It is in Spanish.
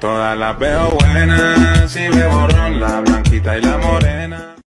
Todas las veo buenas, si me borrón, la blanquita y la morena.